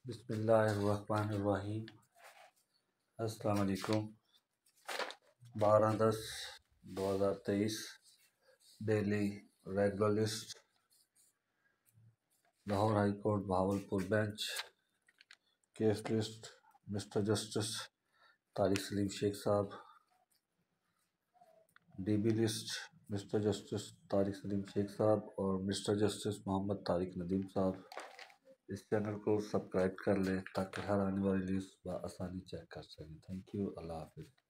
بسم اللہ الرحمن الرحیم۔ السلام علیکم۔ 12/10/2023 daily regular list, Lahore high court Bahawalpur bench. Case list: Mister Justice Tariq Saleem Sheikh صاحب۔ D B list: Mister Justice Tariq Saleem Sheikh صاحب اور مسٹر جسٹس محمد طارق ندیم صاحب۔ اس چینل کو سبسکرائب کر لیں تاکہ ہر آنے والی لسٹ بآسانی چیک کر سکیں۔ تھینک یو، اللہ حافظ۔